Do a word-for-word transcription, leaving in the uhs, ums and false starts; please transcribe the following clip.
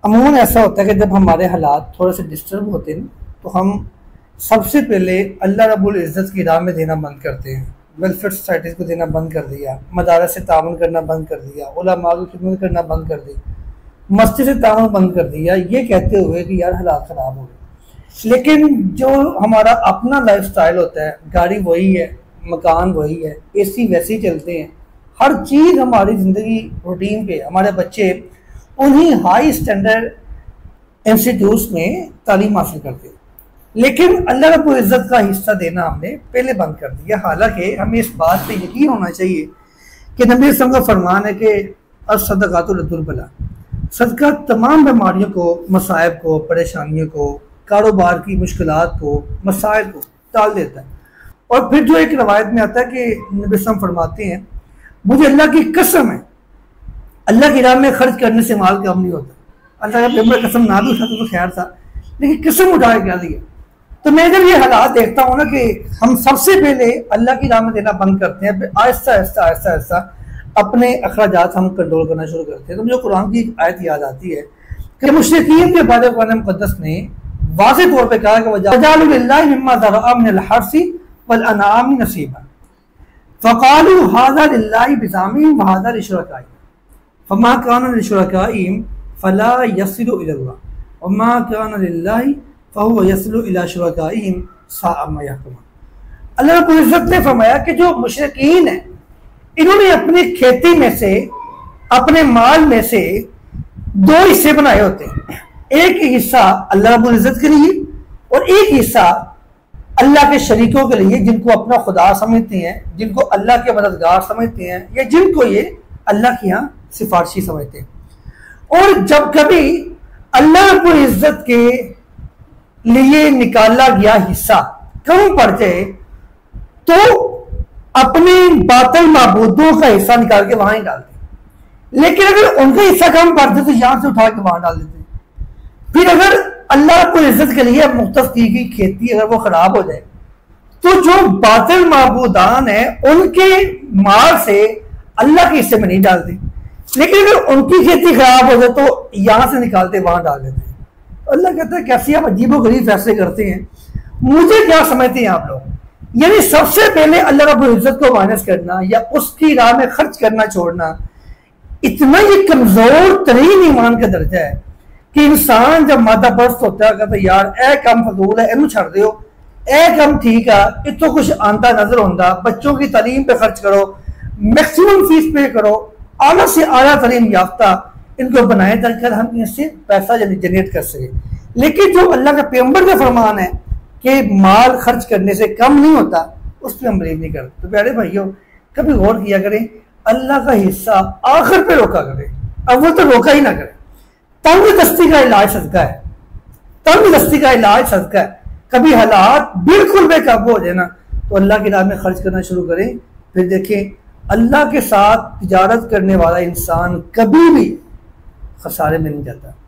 अमूमन ऐसा होता है कि जब हमारे हालात थोड़े से डिस्टर्ब होते हैं तो हम सबसे पहले अल्लाह रब्बुल इज़्ज़त की राह में देना बंद करते हैं। वेलफेयर सोसाइटीज़ को देना बंद कर दिया, मदारस से ताउन करना बंद कर दिया, उलमा की खिदमत करना बंद कर दी, मस्जिद से ताउन बंद कर दिया, ये कहते हुए कि यार हालात ख़राब हो गए। लेकिन जो हमारा अपना लाइफ स्टाइल होता है, गाड़ी वही है, मकान वही है, ए सी वैसे ही चलते हैं, हर चीज़ हमारी ज़िंदगी रूटीन पे, हमारे बच्चे उन्हीं हाई स्टैंडर्ड इंस्टीट्यूट्स में तालीम हासिल करते हैं। लेकिन अल्लाह रब्बुल इज़्ज़त का हिस्सा देना हमने पहले बंद कर दिया। हालांकि हमें इस बात पे यकीन होना चाहिए कि नबी सल्लल्लाहु अलैहि वसल्लम का फरमान है कि अस्सदक़ातु रद्दुल बला, सदका तमाम बीमारियों को, मसाइब को, परेशानियों को, कारोबार की मुश्किलात को, मसाइल को टाल देता है। और फिर जो एक रवायत में आता है कि नबी सल्लल्लाहु अलैहि वसल्लम फरमाते हैं, मुझे अल्लाह की कसम है, अल्लाह की राह में खर्च करने से माल कम नहीं होता। अल्लाह का पैगंबर कसम ना भी उठाता तो खैर था, लेकिन कसम उठा के क्या दिया। तो मैं जब ये हालात देखता हूँ ना कि हम सबसे पहले अल्लाह की राह में देना बंद करते हैं, आहिस्ता आहिस्ता आहिस्ता आहिस्ता अपने अखराजात हम कंट्रोल करना शुरू करते हैं। तो मुझे कुरान की एक आयत याद आती है कि मुशरिकीन के बारे में कुरान मुक़द्दस ने वाज़ेह तौर पे कहा कि वजअलू लिल्लाहि मिम्मा ज़रअ मिनल हर्सी वल अनआमि नसीबा फ़क़ालू हाज़ा लिल्लाहि बिज़ामिहिम व हाज़ा लिशुरकाइहिम फमा काना लिशुरकाइहिम फला यसिलु इलल्लाह वमा काना लिल्लाहि फ़हुव यसिलु इला शुरकाइहिम साअ मा यहकुमून। अल्लाह रब्बुल इज़्ज़त ने फरमाया कि जो मुशरिकीन हैं, इन्होंने अपनी खेती में से, अपने माल में से दो हिस्से बनाए होते हैं। एक हिस्सा अल्लाह रब्बुल इज़्ज़त के लिए और एक हिस्सा अल्लाह के शरीकों के लिए, जिनको अपना खुदा समझते हैं, जिनको अल्लाह के मददगार समझते हैं, या जिनको ये अल्लाह के यहाँ सिफारशी समझते हैं। और जब कभी अल्लाह रब्बुल इज़्ज़त के लिए निकाला गया हिस्सा कम पड़ जाए तो अपने बातिल माबूदों का हिस्सा निकाल के वहां ही डालते। लेकिन अगर उनका हिस्सा कम पड़ जाए तो यहां से उठा के वहां डाल देते। फिर अगर अल्लाह रब्बुल इज़्ज़त के लिए मुख्तस की गई खेती अगर वो खराब हो जाए तो जो बातिल माबूदान है उनके माल से अल्लाह के हिस्से में नहीं डालते। लेकिन अगर उनकी खेती खराब हो जाए तो यहां से निकालते वहां डाल देते। अल्लाह कहता है कैसे आप अजीबो गरीब फैसले करते हैं, मुझे क्या समझते हैं आप लोग। यानी सबसे पहले अल्लाह रब्बुल इज़्ज़त को माइनस करना या उसकी राह में खर्च करना छोड़ना इतना ही कमजोर तरीन ईमान का दर्जा है कि इंसान जब मादा बर्स्ट होता है कहता यार ए कम फजूल है, इनू छड़ दो, ए कम ठीक है, इतो कुछ आंदा नजर होंदा, बच्चों की तालीम पे खर्च करो, मैक्सिमम फीस पे करो, आला से आला तालीम याफ्ता इनको बनाए ताकि हम इनसे पैसा जनरेट कर सके। लेकिन जो अल्लाह के पैगंबर का फरमान है कि माल खर्च करने से कम नहीं होता, उस पर हम बिलीव नहीं करते। तो प्यारे भाइयों, कभी गौर किया करें, अल्लाह का हिस्सा आखिर पे रोका करें, अव्वल तो रोका ही ना करें। तंग दस्ती का इलाज सदका है, तंग दस्ती का इलाज सदका है। कभी हालात बिल्कुल बेकाबू हो जाए ना तो अल्लाह की राह में खर्च करना शुरू करें। फिर देखें, अल्लाह के साथ तिजारत करने वाला इंसान कभी भी खसारे में नहीं जाता।